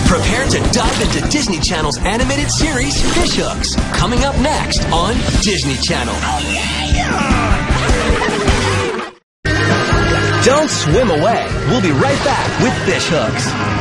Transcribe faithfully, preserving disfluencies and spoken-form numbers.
Prepare to dive into Disney Channel's animated series, Fishhooks, coming up next on Disney Channel. Don't swim away. We'll be right back with Fishhooks.